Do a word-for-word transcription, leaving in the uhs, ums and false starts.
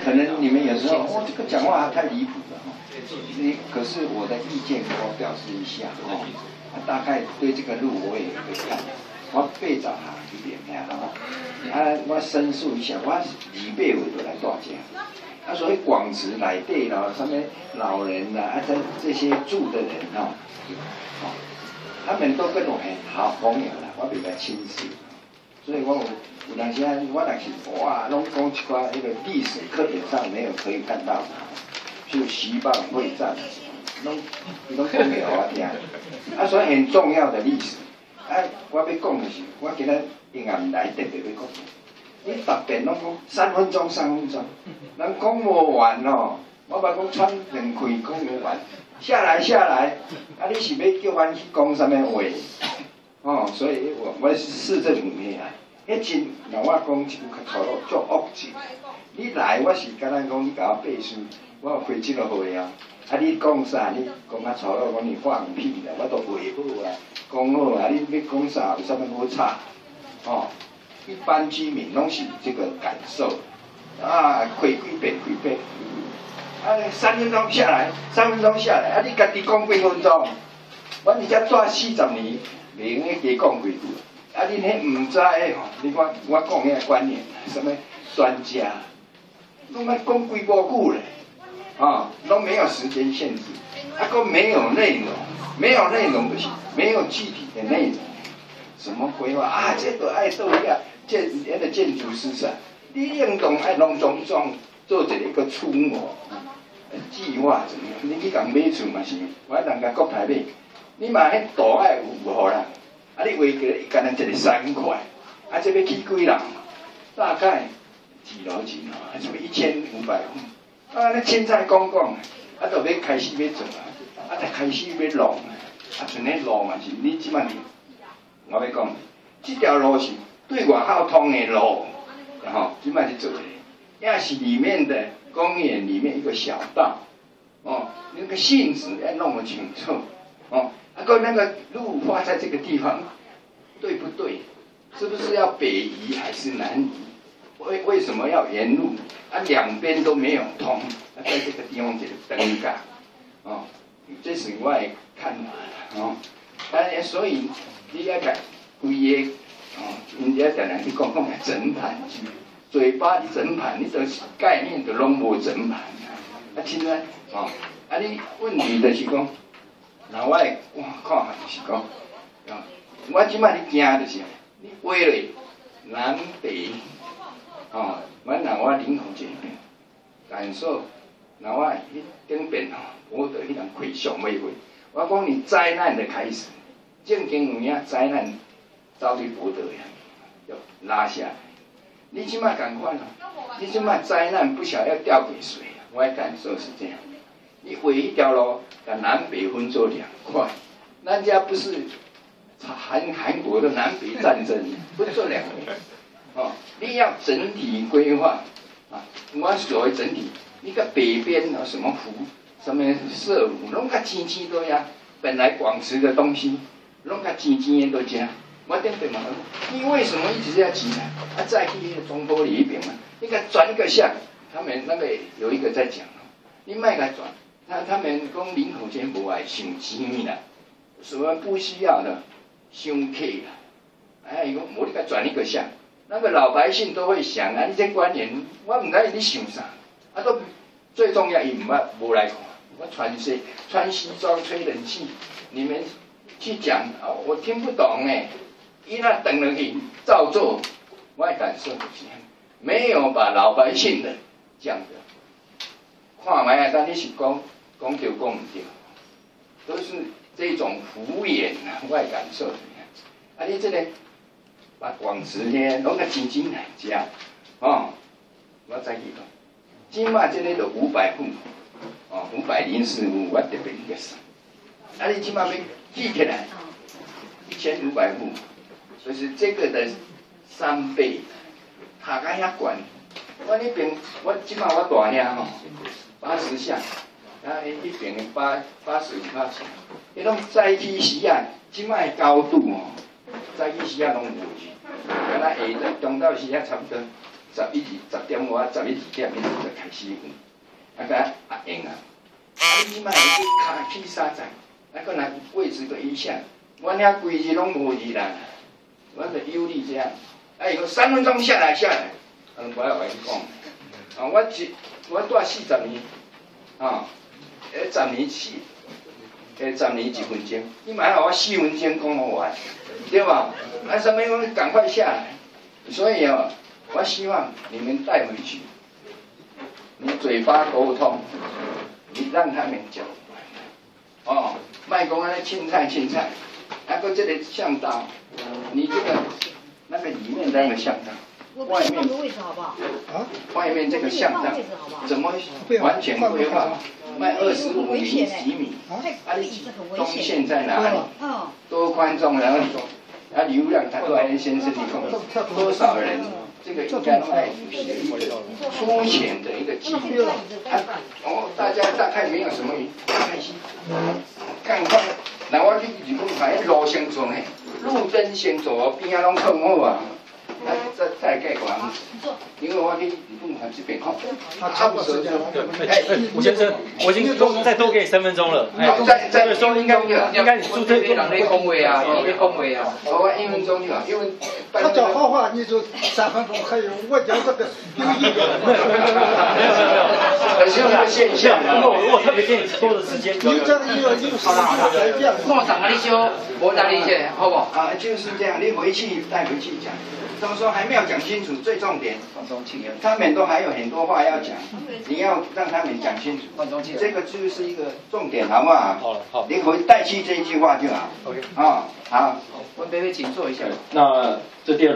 可能你们有时候哦，这个讲话太离谱了哈。你可是我的意见我表示一下哦，大概对这个路我也会看。我八十行去练呀吼，啊，我申诉一下，我二八岁就来大家。啊，所以广慈内底咯，什么老人呐、啊，啊，这这些住的人哦，哦，他们都跟我很好朋友啦，我比较亲切，所以我有有当时啊，我若是哇，拢讲一寡那个历史课本上没有可以看到的，就西棒会战，拢拢讲给我听，啊，所以很重要的历史，啊，我要讲的是，我今日阴暗来特别要讲。你特别拢讲三分钟，三分钟，人讲无完哦。我把讲喘两开讲无完，下来下来，啊！你是要叫阮去讲什么话？哦，所以我我是市政府的啊，迄真让我讲一句较粗鲁，足恶质。你来我是敢若讲你甲我背书，我有开这个会啊，啊你讲啥？你讲较粗鲁，讲你放屁啦，我都回好啊，讲好啊，你要讲啥？有啥物好吵？哦。一般居民拢是这个感受，啊，开几遍开遍，啊，三分钟下来，三分钟下来，啊，你家己讲几分钟，我而家住四十年，袂用加讲几句，啊，恁迄唔知诶吼，你看我讲迄个观念，什么专家，拢爱讲几多句咧，啊，都没有时间限制，啊，个没有内容，没有内容不行，没有具体的内容。什么规划啊？这个爱做遐建那个建筑师噻，你应当爱拢种种做一个一个出模计划怎么样？你去共买厝嘛是，我人家国台买，你嘛迄图爱有互人，啊你画个干能一个三块，啊这要起几人？大概几楼几楼？啊什么一千五百户？啊那凊彩讲讲，啊就要开始要做啊，啊才开始要弄啊，啊像迄路嘛是，你即摆你。我要讲，这条路是对外口通的路，然后即摆是做的，也是里面的公园里面一个小道，哦，那个性质要弄得清楚，哦，啊个那个路画在这个地方，对不对？是不是要北移还是南移？为为什么要沿路？啊，两边都没有通，啊，在这个地方就是灯杆，哦，这是我的看法哦，啊，所以。你要甲规个哦，人家常常去讲讲整盘，嘴巴整盘，你就是概念就拢无整盘啊！现在哦，啊你问题就是讲，那我我看法就是讲，啊，我即摆你惊就是，你画落南北，哦，阮若我领控这边感受，若我迄顶边吼，我着迄人开上尾会，我讲你灾难的开始。正经有影灾难走去博德呀，要拉下来。你即摆赶快了，你即摆灾难不晓得要掉给谁？我的感受是这样。你画一条路，把南北分作两块，人家不是韩韩国的南北战争，分作两块。哦，你要整体规划啊！我所谓整体，你个北边有什么湖，什么色湖，拢较清清都呀。本来广慈的东西。拢较钱钱的都加，我顶边嘛，你为什么一直要钱呢？啊，再去那个中坡里一边嘛，你看转一个向，他们那个有一个在讲哦，你卖个转，他他们讲林口间不爱想钱啦，什么不需要的，胸客啦，哎，伊讲我你个转一个向，那个老百姓都会想啊，你这观念，我唔知你想啥，啊都最重要，伊唔捌无来看，我穿西穿西装吹冷气，你们。去讲啊，我听不懂哎，伊那等了去照做，我的感受就是，没有把老百姓的讲的，看卖啊，但你是讲讲对讲唔对，都是这种敷衍啊，我的感受。啊，你这个把广慈呢，拢个真真来食，哦，我再去讲，今嘛这个就五百户，哦，五百零四户，我特别一个省，啊，你今嘛要。记起来，一千五百户，就是这个的三倍，塔甲遐悬。我那边，我即马我大遐吼，八十项，啊，迄边八八十八十，迄种载体时啊，即马高度哦，载体时啊拢无去，啊，那下中到时啊差不多十一二十点外，十一二点伊就开始运，啊个啊用啊，啊你莫去卡起三十，啊个若位置个以下，阮遐规日拢无日啦，阮着有你这样，啊伊讲三分钟下来下来，嗯，我要跟你讲，啊我一我住四十年，啊，诶十年四，诶十年一分钟，你莫互我四分钟讲好完，对吧？啊什么讲赶快下来，所以哦。 我希望你们带回去，你嘴巴沟通，你让他们讲，哦，卖讲安尼青菜青菜，那个这个巷道，你这个那个里面那个巷道，外面位置好不好？ 啊，外面这个巷道怎么完全规划？卖二十五厘几米，啊，中线在哪里？多宽中，然后啊流量它都还先生你讲多少人？ 这个应该卖写一个粗浅的一个记录，啊，哦，大家大概没有什么开心，看看，那我去日本看，路先做呢，路灯先做，边仔拢创好啊，啊，再再盖管，因为我去日本看这边看，差不多就， 哎，吴先生，我已经多再多给你三分钟了，哎， 再再说应该应该你住这人咧讲话啊，咧讲话啊， 我一分钟就好，因为。 他讲好话，你就三分钟，还有我讲这个有意义。 没有没有没有没有没有， 很是个现象。 如果如果特别给你多的时间， 你这样一个一个好了好了， 我上个你小，我让你些，好不好？ 啊，就是这样，你回去带回去讲。到时候还没有讲清楚，最重点，他们都还有很多话要讲，你要让他们讲清楚。这个就是一个重点，好不好？ 好了好。 你回带去这一句话就好。OK。啊，好。 我等会请坐一下。 那这第二。